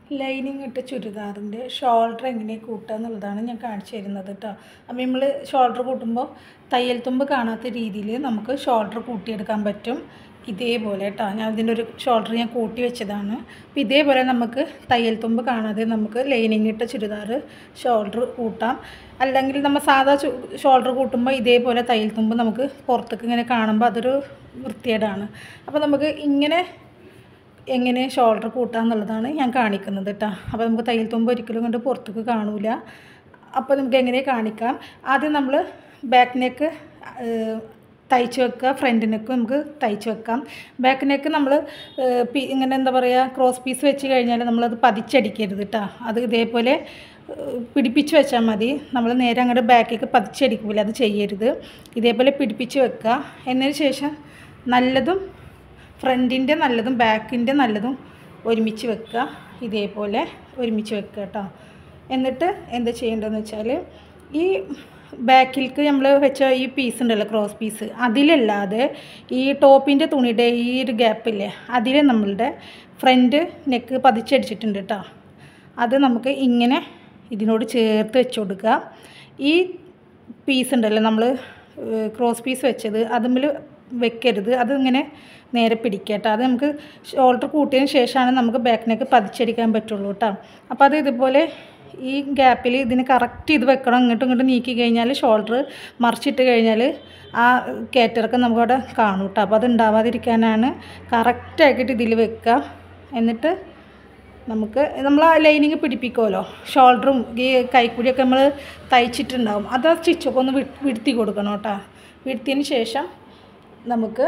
Lining ഇട്ട ചുരിദാറിൻ്റെ shoulder എങ്ങനെ കൂട്ടുക എന്നുള്ളതാണ് ഞാൻ കാണിച്ചു തരുന്നത് കേട്ടോ. അപ്പോൾ നമ്മൾ ഷോൾഡർ കൂട്ടുമ്പോൾ തയ്യൽ തുമ്പ് കാണാത്ത രീതിയിൽ നമുക്ക് ഷോൾഡർ കൂട്ടിയെടുക്കാൻ പറ്റും. ഇതേപോലെ കേട്ടോ, ഞാൻ ഇതിൻ്റെ ഒരു ഷോൾഡർ ഞാൻ കൂട്ടി വെച്ചതാണ്. അപ്പോൾ ഇതേപോലെ നമുക്ക് തയ്യൽ തുമ്പ് കാണാതെ നമുക്ക് ലൈനിങ് ഇട്ട ചുരിദാർ ഷോൾഡർ കൂട്ടാം. അല്ലെങ്കിൽ നമ്മൾ സാധാ ഷോൾഡർ കൂട്ടുമ്പോൾ ഇതേപോലെ തയ്യൽ തുമ്പ് നമുക്ക് പുറത്തേക്ക് ഇങ്ങനെ കാണുമ്പോൾ അതൊരു വൃത്തികേടാണ്. അപ്പോൾ നമുക്ക് ഇങ്ങനെ എങ്ങനെ ഷോൾഡർ കൂട്ടുക എന്നുള്ളതാണ് ഞാൻ കാണിക്കുന്നത് കേട്ടോ. അപ്പോൾ നമുക്ക് തയ്യൽ തുമ്പ് ഒരിക്കലും കൊണ്ട് പുറത്തേക്ക് കാണില്ല. അപ്പോൾ നമുക്ക് എങ്ങനെ കാണിക്കാം. ആദ്യം നമ്മൾ ബാക്ക് നെക്ക് തയ്ച്ച് വെക്കുക, ഫ്രണ്ട് നെക്ക് നമുക്ക് തയ്ച്ച് വെക്കാം. ബാക്ക് നെക്ക് നമ്മൾ ഇങ്ങനെ എന്താ പറയുക, ക്രോസ് പീസ് വെച്ച് കഴിഞ്ഞാൽ നമ്മളത് പതിച്ചടിക്കരുത് കേട്ടോ. അത് ഇതേപോലെ പിടിപ്പിച്ച് വെച്ചാൽ മതി. നമ്മൾ നേരെ അങ്ങോട്ട് ബാക്കിലേക്ക് പതിച്ചടിക്കില്ല, അത് ചെയ്യരുത്. ഇതേപോലെ പിടിപ്പിച്ച് വെക്കുക. എന്നതിന് ശേഷം നല്ലതും ഫ്രണ്ടിൻ്റെ നല്ലതും ബാക്കിൻ്റെ നല്ലതും ഒരുമിച്ച് വെക്കുക. ഇതേപോലെ ഒരുമിച്ച് വെക്കുക കേട്ടോ. എന്നിട്ട് എന്താ ചെയ്യേണ്ടതെന്ന് വെച്ചാൽ ഈ ബാക്കിലേക്ക് നമ്മൾ വെച്ച ഈ പീസ് ഉണ്ടല്ലോ, ക്രോസ് പീസ്, അതിലല്ലാതെ ഈ ടോപ്പിൻ്റെ തുണിയുടെ ഈ ഒരു ഗ്യാപ്പില്ലേ, അതിൽ നമ്മളുടെ ഫ്രണ്ട് നെക്ക് പതിച്ചടിച്ചിട്ടുണ്ട് കേട്ടോ. അത് നമുക്ക് ഇങ്ങനെ ഇതിനോട് ചേർത്ത് വെച്ച് കൊടുക്കുക. ഈ പീസ് ഉണ്ടല്ലോ നമ്മൾ ക്രോസ് പീസ് വെച്ചത്, അതുമ്മൽ വെക്കരുത്. അതിങ്ങനെ നേരെ പിടിക്കുക കേട്ടോ. അത് നമുക്ക് ഷോൾഡർ കൂട്ടിയതിന് ശേഷമാണ് നമുക്ക് ബാക്ക് നെക്ക് പതിച്ചടിക്കാൻ പറ്റുള്ളൂ കേട്ടോ. അപ്പോൾ അത് ഇതുപോലെ ഈ ഗ്യാപ്പിൽ ഇതിന് കറക്റ്റ് ഇത് വെക്കണം. ഇങ്ങോട്ടും നീക്കി കഴിഞ്ഞാൽ ഷോൾഡർ മറിച്ചിട്ട് കഴിഞ്ഞാൽ ആ കയറ്റിറക്കം നമുക്കവിടെ കാണും കേട്ടോ. അപ്പോൾ അത് ഉണ്ടാവാതിരിക്കാനാണ് കറക്റ്റാക്കിയിട്ട് ഇതിൽ വെക്കുക. എന്നിട്ട് നമ്മൾ ആ ലൈനിങ് പിടിപ്പിക്കുമല്ലോ, ഷോൾഡറും ഈ കൈക്കൂടിയൊക്കെ നമ്മൾ തയ്ച്ചിട്ടുണ്ടാവും, അത് ആ സ്റ്റിച്ചൊക്കെ ഒന്ന് വിടുത്തി കൊടുക്കണം കേട്ടോ. വിടുത്തിയതിന് ശേഷം നമുക്ക്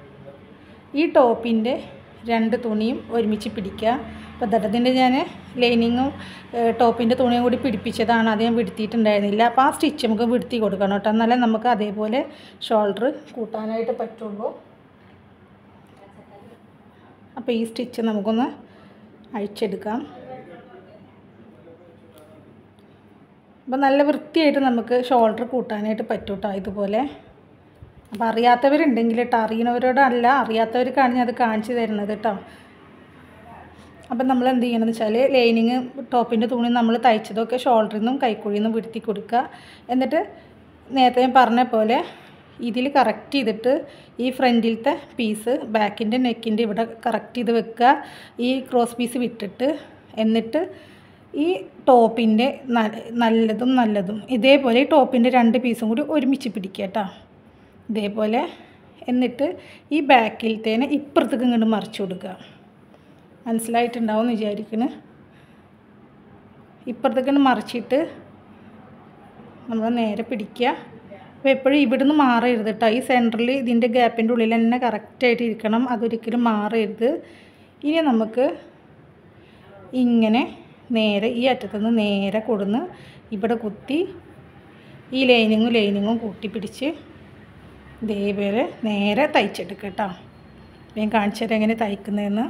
ഈ ടോപ്പിൻ്റെ രണ്ട് തുണിയും ഒരുമിച്ച് പിടിക്കുക. അപ്പോൾ ദടത്തിൻ്റെ ഞാൻ ലൈനിങ്ങും ടോപ്പിൻ്റെ തുണിയും കൂടി പിടിപ്പിച്ചതാണ്, അത് ഞാൻ വിടുത്തിയിട്ടുണ്ടായിരുന്നില്ല. അപ്പോൾ ആ സ്റ്റിച്ച് നമുക്ക് വിടുത്തി കൊടുക്കണം കേട്ടോ, എന്നാലേ നമുക്ക് അതേപോലെ ഷോൾഡർ കൂട്ടാനായിട്ട് പറ്റുള്ളൂ. അപ്പോൾ ഈ സ്റ്റിച്ച് നമുക്കൊന്ന് അഴിച്ചെടുക്കാം. അപ്പോൾ നല്ല വൃത്തിയായിട്ട് നമുക്ക് ഷോൾഡർ കൂട്ടാനായിട്ട് പറ്റും കേട്ടോ ഇതുപോലെ. അപ്പോൾ അറിയാത്തവരുണ്ടെങ്കിൽ കേട്ടോ, അറിയുന്നവരോടല്ല, അറിയാത്തവർക്കാണ് ഞാൻ അത് കാണിച്ചു തരുന്നത് കേട്ടോ. അപ്പം നമ്മൾ എന്ത് ചെയ്യണമെന്ന് വെച്ചാൽ ലൈനിങ് ടോപ്പിൻ്റെ തുണി നമ്മൾ തയ്ച്ചതൊക്കെ ഷോൾഡറിൽ നിന്നും കൈക്കുഴിയിൽ നിന്നും വിടുത്തി കൊടുക്കുക. എന്നിട്ട് നേരത്തെ ഞാൻ പറഞ്ഞ പോലെ ഇതിൽ കറക്റ്റ് ചെയ്തിട്ട് ഈ ഫ്രണ്ടിലത്തെ പീസ് ബാക്കിൻ്റെ നെക്കിൻ്റെ ഇവിടെ കറക്റ്റ് ചെയ്ത് വെക്കുക, ഈ ക്രോസ് പീസ് വിട്ടിട്ട്. എന്നിട്ട് ഈ ടോപ്പിൻ്റെ നല്ലതും ഇതേപോലെ ഈ ടോപ്പിൻ്റെ രണ്ട് പീസും കൂടി ഒരുമിച്ച് പിടിക്കുക കേട്ടോ, ഇതേപോലെ. എന്നിട്ട് ഈ ബാക്കിലത്തേനെ ഇപ്പുറത്തേക്ക് ഇങ്ങോട്ട് മറിച്ച് കൊടുക്കുക. മനസ്സിലായിട്ടുണ്ടാവും എന്ന് വിചാരിക്കുന്നു. ഇപ്പുറത്തേക്ക് മറിച്ചിട്ട് നമ്മൾ നേരെ പിടിക്കുക. അപ്പോൾ എപ്പോഴും ഇവിടുന്ന് മാറരുത് കേട്ടോ. ഈ സെൻറ്ററിൽ ഇതിൻ്റെ ഗ്യാപ്പിൻ്റെ ഉള്ളിൽ തന്നെ കറക്റ്റായിട്ട് ഇരിക്കണം, അതൊരിക്കലും മാറരുത്. ഇനി നമുക്ക് ഇങ്ങനെ നേരെ ഈ അറ്റത്തുനിന്ന് നേരെ കൊടുന്ന് ഇവിടെ കുത്തി ഈ ലൈനിങ്ങും കൂട്ടി പിടിച്ച് ഇതേപോലെ നേരെ തയ്ച്ചെടുക്കുക കേട്ടോ. ഞാൻ കാണിച്ചു തരാം എങ്ങനെ തയ്ക്കുന്നതെന്ന്.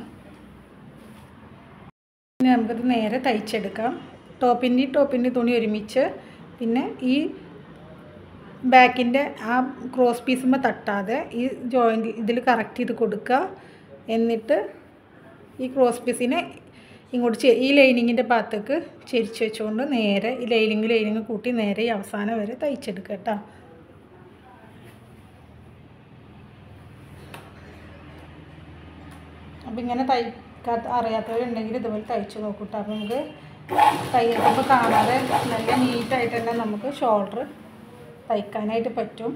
ഇനി നമുക്കത് നേരെ തയ്ച്ചെടുക്കാം. ടോപ്പിൻ്റെ തുണി ഒരുമിച്ച്, പിന്നെ ഈ ബാക്കിൻ്റെ ആ ക്രോസ് പീസുമ്പോൾ തട്ടാതെ ഈ ജോയിൻ്റ് ഇതിൽ കറക്റ്റ് ചെയ്ത് കൊടുക്കുക. എന്നിട്ട് ഈ ക്രോസ് പീസിനെ ഇങ്ങോട്ട് ഈ ലൈനിങ്ങിൻ്റെ ഭാഗത്തേക്ക് ചെരിച്ച് വെച്ചുകൊണ്ട് നേരെ ഈ ലൈനിങ് കൂട്ടി നേരെ ഈ അവസാനം വരെ തയ്ച്ചെടുക്കുക കേട്ടോ. അപ്പോൾ ഇങ്ങനെ അറിയാത്തവരുണ്ടെങ്കിൽ ഇതുപോലെ തയ്ച്ച് നോക്കൂട്ടോ. അപ്പോൾ നമുക്ക് തയ്യൽക്കുമ്പോൾ കാണാതെ നല്ല നീറ്റായിട്ട് തന്നെ നമുക്ക് ഷോൾഡർ തയ്ക്കാനായിട്ട് പറ്റും.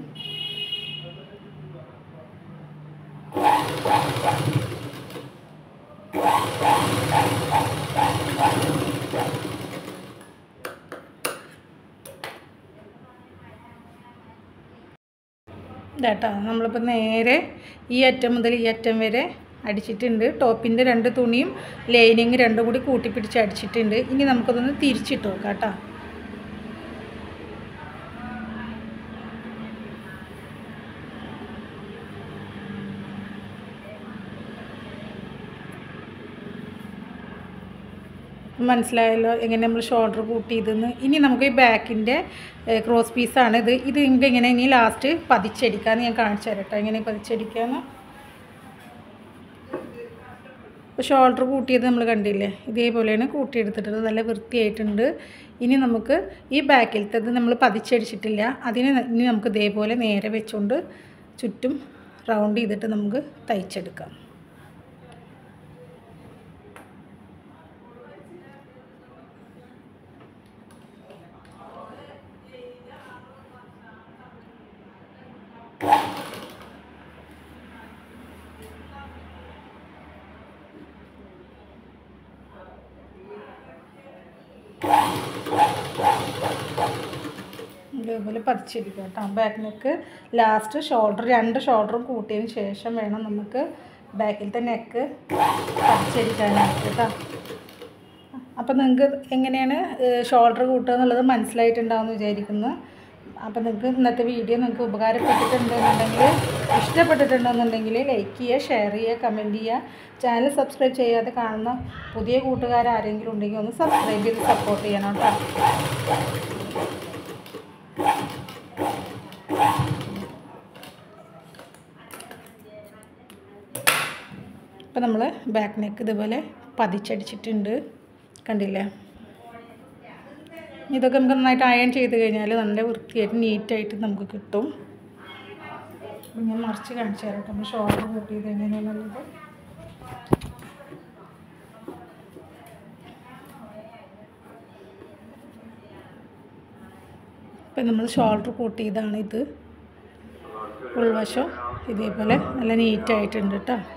ഇതാട്ടോ, നമ്മളിപ്പോൾ നേരെ ഈ അറ്റം മുതൽ ഈ അറ്റം വരെ അടിച്ചിട്ടുണ്ട്. ടോപ്പിൻ്റെ രണ്ട് തുണിയും ലൈനിങ് രണ്ടും കൂടി കൂട്ടിപ്പിടിച്ച് അടിച്ചിട്ടുണ്ട്. ഇനി നമുക്കതൊന്ന് തിരിച്ചിട്ട് നോക്കാം കേട്ടോ. മനസ്സിലായല്ലോ എങ്ങനെ നമ്മൾ ഷോൾഡർ കൂട്ടിയതെന്ന്. ഇനി നമുക്ക് ഈ ബാക്കിൻ്റെ ക്രോസ് പീസാണിത്. ഇത് നമുക്ക് ഇങ്ങനെ ഇനി ലാസ്റ്റ് പതിച്ചടിക്കാമെന്ന് ഞാൻ കാണിച്ചു തരട്ടോ, എങ്ങനെ പതിച്ചടിക്കാമെന്ന്. അപ്പോൾ ഷോൾഡർ കൂട്ടിയത് നമ്മൾ കണ്ടില്ലേ, ഇതേപോലെയാണ് കൂട്ടിയെടുത്തിട്ടുള്ളത്. നല്ല വൃത്തിയായിട്ടുണ്ട്. ഇനി നമുക്ക് ഈ ബാക്കിലത്തത് നമ്മൾ പതിച്ചടിച്ചിട്ടില്ല, ഇനി നമുക്ക് ഇതേപോലെ നേരെ വെച്ചുകൊണ്ട് ചുറ്റും റൗണ്ട് ചെയ്തിട്ട് നമുക്ക് തയ്ച്ചെടുക്കാം. ഇതേപോലെ പതിച്ചെടുക്കുക കേട്ടോ. ബാക്ക് നെക്ക് ലാസ്റ്റ് രണ്ട് ഷോൾഡറും കൂട്ടിയതിന് ശേഷം വേണം നമുക്ക് ബാക്കിലത്തെ നെക്ക് പതിച്ചെടുക്കാനായിട്ട് കേട്ടോ. അപ്പോൾ നിങ്ങൾക്ക് എങ്ങനെയാണ് ഷോൾഡർ കൂട്ടുക എന്നുള്ളത് മനസ്സിലായിട്ടുണ്ടാവുമെന്ന് വിചാരിക്കുന്നു. അപ്പോൾ നിങ്ങൾക്ക് ഇന്നത്തെ വീഡിയോ നിങ്ങൾക്ക് ഉപകാരപ്പെട്ടിട്ടുണ്ടെന്നുണ്ടെങ്കിൽ, ഇഷ്ടപ്പെട്ടിട്ടുണ്ടെന്നുണ്ടെങ്കിൽ ലൈക്ക് ചെയ്യുക, ഷെയർ ചെയ്യുക, കമൻറ്റ് ചെയ്യുക. ചാനൽ സബ്സ്ക്രൈബ് ചെയ്യാതെ കാണുന്ന പുതിയ കൂട്ടുകാരാരെങ്കിലും ഉണ്ടെങ്കിൽ ഒന്ന് സബ്സ്ക്രൈബ് ചെയ്ത് സപ്പോർട്ട് ചെയ്യണം കേട്ടോ. ഇപ്പോൾ നമ്മൾ ബാക്ക് നെക്ക് ഇതുപോലെ പതിച്ചടിച്ചിട്ടുണ്ട്, കണ്ടില്ലേ. ഇതൊക്കെ നമുക്ക് നന്നായിട്ട് അയൺ ചെയ്ത് കഴിഞ്ഞാൽ നല്ല വൃത്തിയായിട്ട് നീറ്റായിട്ട് നമുക്ക് കിട്ടും. ഞാൻ മറിച്ച് കാണിച്ചു തരാം കേട്ടോ, നമ്മൾ ഷോൾഡർ കൂട്ടിയത് എങ്ങനെയാണെന്നുള്ളത്. ഇപ്പം നമ്മൾ ഷോൾഡർ കൂട്ടിയതാണ് ഇത്. ഉൾവശം ഇതേപോലെ നല്ല നീറ്റായിട്ടുണ്ട് കേട്ടോ.